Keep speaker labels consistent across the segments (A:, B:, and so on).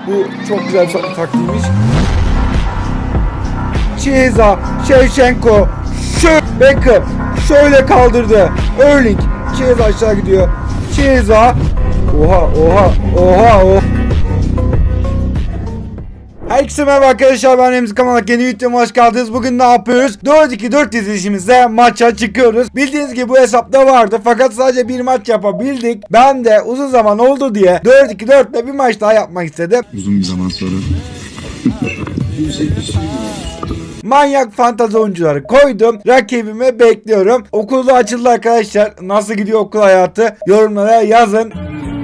A: Bu çok güzel bir taktiğiymiş. Chiesa, Shevchenko, Beckham şöyle kaldırdı. Erling, Chiesa aşağı gidiyor. Chiesa, oha. Herkese merhaba arkadaşlar, ben Remzi Kamalak, yeni videoma hoş geldiniz. Bugün ne yapıyoruz? 4-2-4 dizilişimizde maça çıkıyoruz. Bildiğiniz gibi bu hesapta vardı fakat sadece bir maç yapabildik. Ben de uzun zaman oldu diye 4-2-4'le bir maç daha yapmak istedim.
B: Uzun bir zaman sonra.
A: Manyak fantazi oyuncuları koydum. Rakibimi bekliyorum. Okulda açıldı arkadaşlar. Nasıl gidiyor okul hayatı? Yorumlara yazın.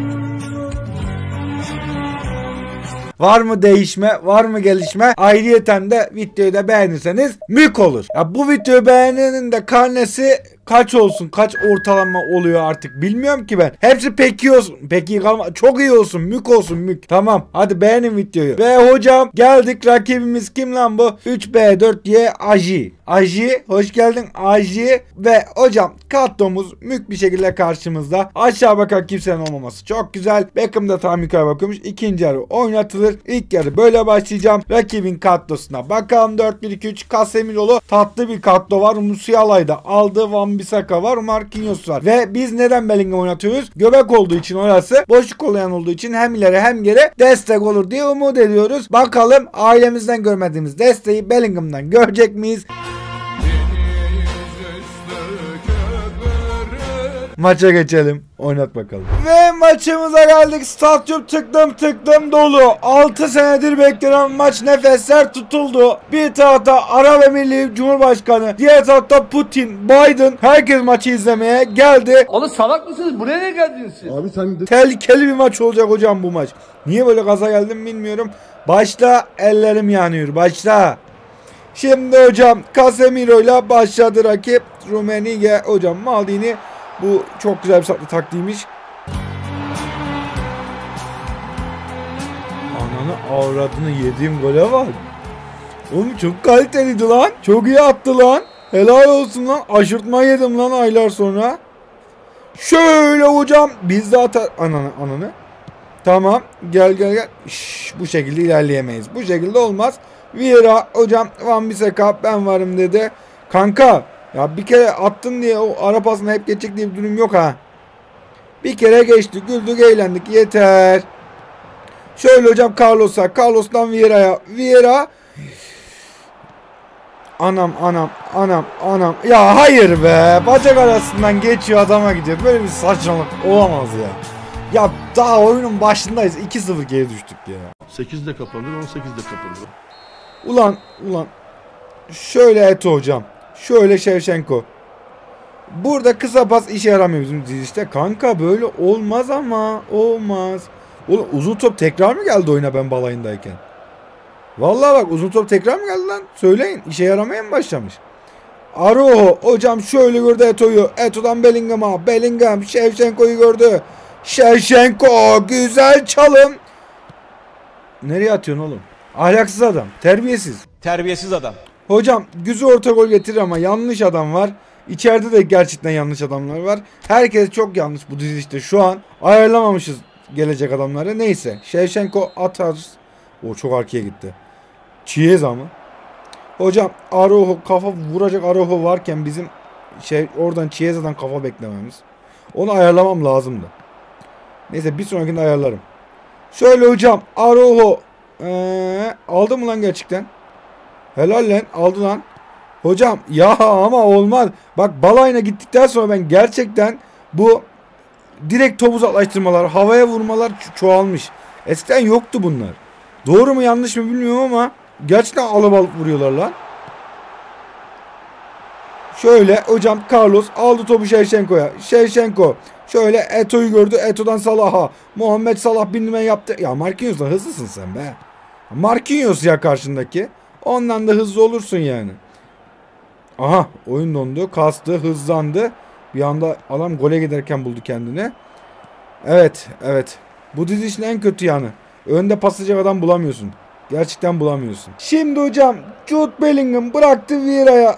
A: Var mı değişme, var mı gelişme? Ayrıyeten de videoyu da beğenirseniz mük olur. Ya bu videoyu beğenenin de karnesi kaç olsun? Kaç ortalama oluyor artık bilmiyorum ki ben. Hepsi pek iyi olsun. Pek iyi kalma. Çok iyi olsun. Mük olsun mük. Tamam. Hadi beğenin videoyu. Ve hocam geldik. Rakibimiz kim lan bu? 3B4Y Aji. Aji. Hoş geldin Aji. Ve hocam kadromuz mük bir şekilde karşımızda. Aşağı bakan kimsenin olmaması çok güzel. Beckham da tam yukarı bakıyormuş. İkinci yarı oynatılır. İlk yarı böyle başlayacağım. Rakibin kadrosuna bakalım. 4-1-2-3 Casemiro'lu tatlı bir kadro var. Musiala'yı da aldı. Van Bissaka var, Marquinhos var. Ve biz neden Bellingham oynatıyoruz? Göbek olduğu için orası, boşluk olayan olduğu için hem ileri hem geri destek olur diye umut ediyoruz. Bakalım ailemizden görmediğimiz desteği Bellingham'dan görecek miyiz? Maça geçelim. Oynat bakalım. Ve maçımıza geldik. Stadyum tıklım dolu. 6 senedir beklenen maç, nefesler tutuldu. Bir tarafta Arap Emirliği Cumhurbaşkanı, diğer tarafta Putin, Biden. Herkes maçı izlemeye geldi.
C: Oğlum salak mısınız? Buraya ne geldiniz siz?
B: Abi sen de...
A: Tehlikeli bir maç olacak hocam bu maç. Niye böyle gaza geldim bilmiyorum. Başla, ellerim yanıyor. Başla. Şimdi hocam Casemiro ile başladı rakip. Rummenigge, hocam Maldini. Bu çok güzel bir taktiğiymiş. Ananı avradını yediğim gole var. Oğlum çok kaliteliydi lan. Çok iyi attı lan. Helal olsun lan. Aşırtma yedim lan aylar sonra. Şöyle hocam. Biz de atar. Ananı. Tamam. Gel. Bu şekilde ilerleyemeyiz. Bu şekilde olmaz. Vieira hocam, Van Bissaka ben varım dedi. Kanka. Ya bir kere attın diye o ara pasına hep geçecek diye bir durum yok ha. Bir kere geçtik, güldük, eğlendik, yeter. Şöyle hocam Carlos'a, Carlos'tan Vieira'ya. Vieira. Anam. Ya hayır be. Bacak arasından geçiyor, adama gidiyor. Böyle bir saçmalık olamaz ya. Ya daha oyunun başındayız. 2-0 geri düştük ya.
B: 8'de kapanır, 18'de kapanır.
A: Ulan. Şöyle Eto hocam. Şöyle Shevchenko. Burada kısa pas işe yaramıyor bizim dizilişte. Kanka böyle olmaz ama. Olmaz. Oğlum uzun top tekrar mı geldi oyuna ben balayındayken? Vallahi bak, uzun top tekrar mı geldi lan? Söyleyin. İşe yaramaya mı başlamış? Araujo hocam şöyle gördü Eto'yu. Eto'dan Bellingham'a. Bellingham Shevchenko'yu gördü. Shevchenko güzel çalım. Nereye atıyorsun oğlum? Ahlaksız adam. Terbiyesiz adam. Hocam güzel orta gol getirir ama yanlış adam var. İçeride de gerçekten yanlış adamlar var. Herkes çok yanlış bu dizilişte şu an. Ayarlamamışız gelecek adamları. Neyse. Shevchenko atar. O çok arkaya gitti. Chiesa mı? Hocam Araujo, kafa vuracak Araujo varken bizim oradan Chiesa'dan kafa beklememiz. Onu ayarlamam lazımdı. Neyse bir sonrakinde ayarlarım. Şöyle hocam Araujo. Aldı mı lan gerçekten? Helal lan, aldı lan. Hocam ya ama olmaz. Bak balayına gittikten sonra ben gerçekten bu direkt top uzaklaştırmalar, havaya vurmalar çoğalmış. Eskiden yoktu bunlar. Doğru mu yanlış mı bilmiyorum ama gerçekten alıp vuruyorlar lan. Şöyle hocam Carlos aldı topu Shevchenko'ya. Shevchenko şöyle Eto'yu gördü. Eto'dan Salah'a. Muhammed Salah bindirme yaptı. Ya Marquinhos'la hızlısın sen be. Marquinhos ya karşındaki. Ondan da hızlı olursun yani. Aha oyun dondu. Kastı, hızlandı. Bir anda adam gole giderken buldu kendini. Evet. Bu dizilişin en kötü yanı. Önde paslayacak adam bulamıyorsun. Gerçekten bulamıyorsun. Şimdi hocam Jude Bellingham bıraktı Vieira'ya.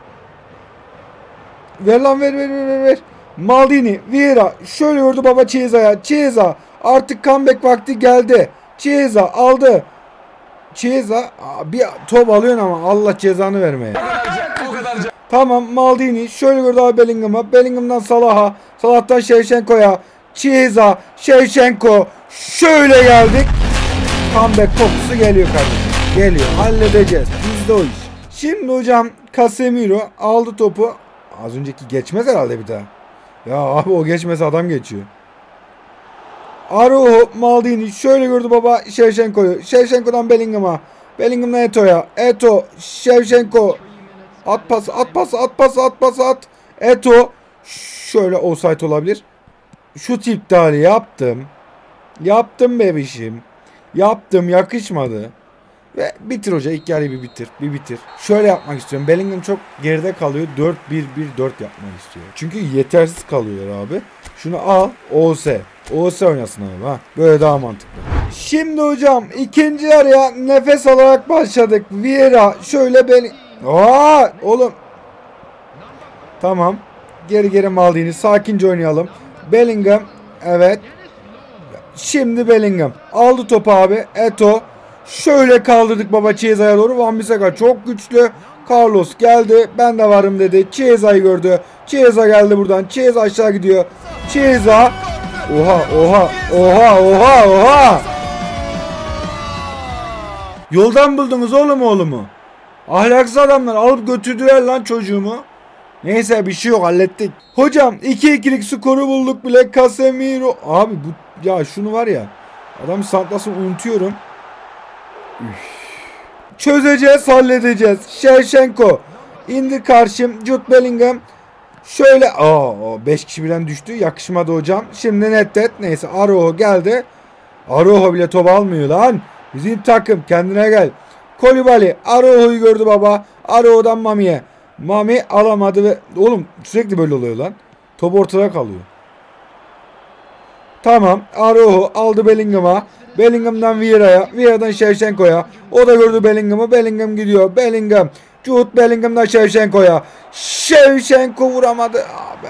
A: Ver lan ver. Maldini, Vieira şöyle gördü baba Chiesa'ya. Chiesa artık comeback vakti geldi. Chiesa aldı. Chiesa bir top alıyorsun ama Allah cezanı vermeye. Tamam Maldini şöyle gördü abi Bellingham'a. Bellingham'dan Salah'a. Salah'tan Shevchenko'ya. Chiesa, Shevchenko. Şöyle geldik. Comeback kokusu geliyor kardeşim. Geliyor. Halledeceğiz. Bizde o iş. Şimdi hocam Casemiro aldı topu. Az önceki geçmez herhalde bir daha. Ya abi o geçmese adam geçiyor. Araujo, Maldini şöyle gördü baba Shevchenko'yu. Shevchenko'dan Bellingham'a. Bellingham'dan Eto'ya. Eto, Shevchenko. At pas, at pas, at pas, at pas, at. Eto. Şöyle offside olabilir. Şut iptali yaptım. Yaptım bebişim. Yaptım, yakışmadı. Ve bitir hoca, ilk yarıyı bir bitir. Bir bitir. Şöyle yapmak istiyorum. Bellingham çok geride kalıyor. 4-1-1-4 yapmak istiyor. Çünkü yetersiz kalıyor abi. Şunu al. OS. OS oynasın abi ha. Böyle daha mantıklı. Şimdi hocam ikinci yarıya nefes alarak başladık. Vieira şöyle oğlum. Tamam. Geri Maldini. Sakince oynayalım. Bellingham. Evet. Şimdi Bellingham. Aldı topu abi. Eto. Şöyle kaldırdık baba Chiesa'ya doğru. Van Bissaka çok güçlü. Carlos geldi. Ben de varım dedi. Chiesa'yı gördü. Chiesa geldi buradan. Chiesa aşağı gidiyor. Chiesa. Oha. Yoldan buldunuz oğlumu. Ahlaksız adamlar alıp götürdüler lan çocuğumu. Neyse bir şey yok, hallettik. Hocam 2-2'lik skoru bulduk bile. Casemiro. Abi bu ya şunu var ya. Adam santlasını unutuyorum. Çözeceğiz, halledeceğiz. Shevchenko indir karşım. Jude Bellingham şöyle 5 kişi birden düştü. Yakışmadı hocam. Şimdi Nedved. Neyse Araujo geldi. Araujo bile top almıyor lan. Bizim takım kendine gel. Koulibaly Araujo'yu gördü baba. Araujo'dan Mami'ye. Mami alamadı ve oğlum sürekli böyle oluyor lan. Top ortada kalıyor. Tamam. Araujo aldı Bellingham'a. Bellingham'dan Vieira'ya. Vieira'dan Shevchenko'ya. O da gördü Bellingham'ı. Bellingham gidiyor. Bellingham. Jude Bellingham'dan Shevchenko'ya. Shevchenko vuramadı.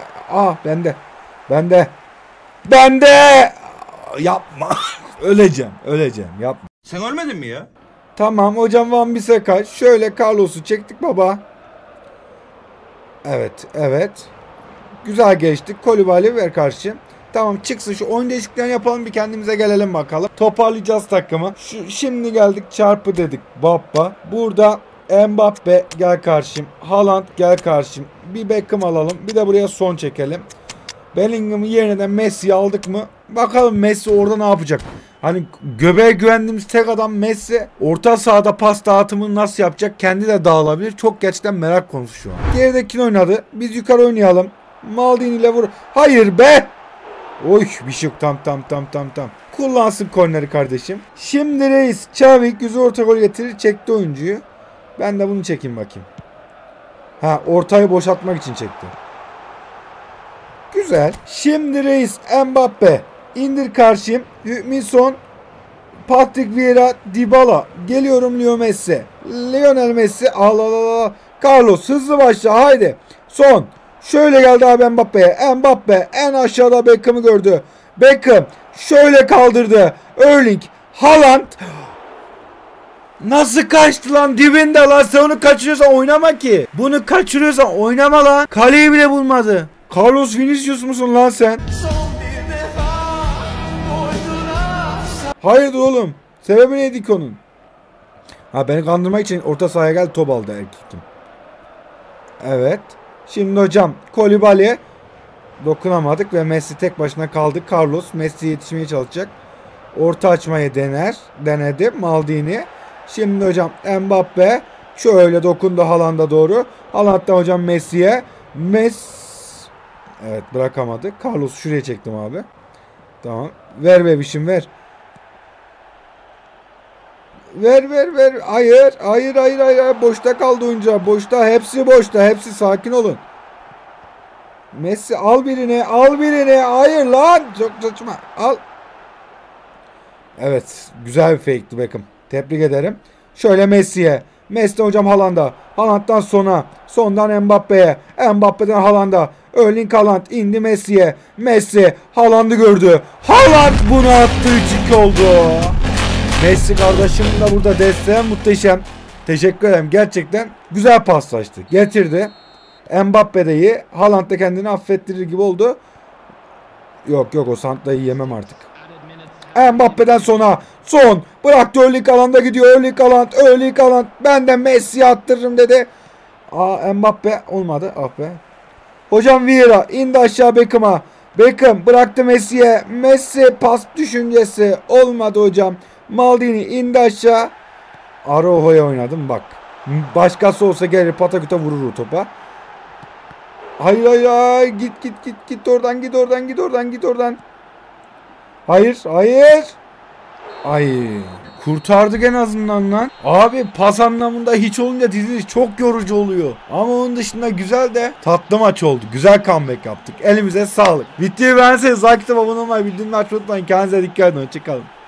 A: Bende. Yapma. Öleceğim. Yapma.
D: Sen ölmedin mi ya?
A: Tamam hocam Van Bissaka. Şöyle Carlos'u çektik baba. Evet. Güzel geçtik. Koulibaly ver karşı. Tamam çıksın şu oyun değişikliklerini yapalım bir kendimize gelelim bakalım. Toparlayacağız takımı. Şimdi geldik çarpı dedik baba. Burada Mbappe gel karşım. Haaland gel karşım. Bir Beckham alalım. Bir de buraya son çekelim. Bellingham'ın yerine de Messi'yi aldık mı? Bakalım Messi orada ne yapacak? Hani göbeğe güvendiğimiz tek adam Messi. Orta sahada pas dağıtımını nasıl yapacak? Kendi de dağılabilir. Çok gerçekten merak konusu şu an. Geridekini oynadı. Biz yukarı oynayalım. Maldini ile vur. Hayır be! Oy bir şey yok. Tam. Kullansın korneri kardeşim. Şimdi reis. Xavi güzel orta gol getirir. Çekti oyuncuyu. Ben de bunu çekeyim bakayım. Ortayı boşaltmak için çekti. Güzel. Şimdi reis Mbappe. İndir karşıyım. Hüminson. Patrick Vieira. Dybala. Geliyorum Lionel Messi. Allah. Carlos hızlı başla. Haydi. Son. Şöyle geldi abi Mbappe'ye. Mbappe en aşağıda Beckham'ı gördü. Beckham şöyle kaldırdı. Erling Haaland. Nasıl kaçtı lan, dibinde lan. Sen onu kaçırıyorsan oynama ki. Bunu kaçırıyorsan oynama lan. Kaleyi bile bulmadı. Carlos Vinicius musun lan sen? Hayırdır oğlum? Sebebi neydi ki onun? Beni kandırmak için orta sahaya geldi, top aldı erkektim. Evet. Şimdi hocam Koulibaly'e dokunamadık ve Messi tek başına kaldı. Carlos Messi'ye yetişmeye çalışacak. Orta açmayı denedi Maldini. Şimdi hocam Mbappe şöyle dokundu Haaland'a doğru. Haaland'dan hocam Messi'ye. Evet bırakamadı. Carlos'u şuraya çektim abi. Tamam. Ver bebişim ver. Ver. Hayır. Boşta kaldı oyuncu. Boşta. Hepsi boşta. Hepsi sakin olun. Messi al birini. Hayır lan. Çok saçma. Al. Evet. Güzel bir fake'ti Beckham. Tebrik ederim. Şöyle Messi'ye. Messi hocam Haaland'a. Haaland'dan sondan Mbappe'ye. Mbappe'den Haaland'a. Erling Haaland indi Messi'ye. Messi Haaland'ı gördü. Haaland bunu attı. 3-2 oldu. Messi kardeşim de burada desteğe muhteşem. Teşekkür ederim. Gerçekten güzel paslaştı. Getirdi. Mbappe de iyi. Haaland da kendini affettirir gibi oldu. Yok o Santa'yı yemem artık. Mbappe'den sonra son. Bıraktı Erling Haaland'a gidiyor. Erling Haaland. Ben de Messi'ye attırırım dedi. Mbappe olmadı. Ah be. Hocam Vieira indi aşağı Beckham'a. Beckham bıraktı Messi'ye. Messi pas düşüncesi. Olmadı hocam. Maldini indi aşağı. Araujo'ya oynadım bak. Başkası olsa gelir patakuta vurur o topa. Hayır. Git oradan. Hayır. Ay. Kurtardık en azından lan. Abi pas anlamında hiç olunca diziliş çok yorucu oluyor. Ama onun dışında güzel de tatlı maç oldu. Güzel comeback yaptık. Elimize sağlık. Videoyu beğenseniz like atıp abone olmayı bildirimleri açmayı unutmayın. Kendinize dikkat edin. Hoşçakalın.